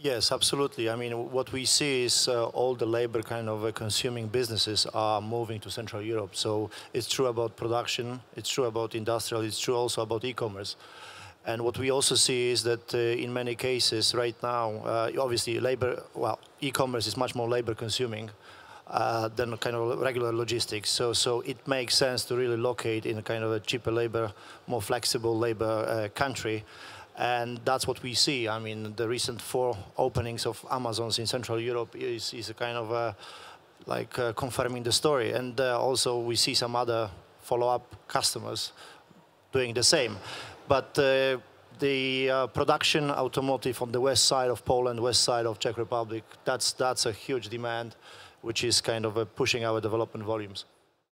Yes, absolutely. I mean, what we see is all the labor kind of consuming businesses are moving to Central Europe. So it's true about production, it's true about industrial, it's true also about e-commerce. And what we also see is that in many cases right now, obviously e-commerce is much more labor consuming than kind of regular logistics. So it makes sense to really locate in a kind of a cheaper labor, more flexible labor country. And that's what we see. I mean, the recent 4 openings of Amazons in Central Europe is a kind of confirming the story. And also we see some other follow-up customers doing the same. But the production automotive on the west side of Poland, west side of Czech Republic, that's a huge demand, which is kind of pushing our development volumes.